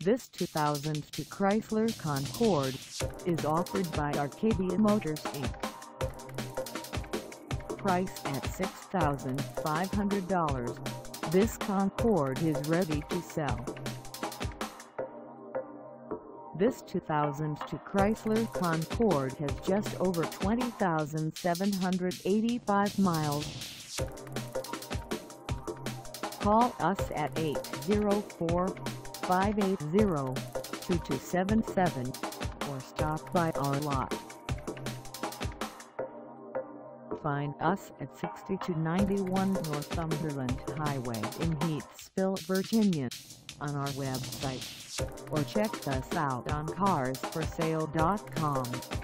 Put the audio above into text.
This 2002 Chrysler Concorde is offered by Arcadia Motors Inc. Price at $6,500, this Concorde is ready to sell. This 2002 Chrysler Concorde has just over 20,785 miles. Call us at 804-580-2277 or stop by our lot. Find us at 6291 Northumberland Highway in Heathsville, Virginia, on our website, or check us out on carsforsale.com.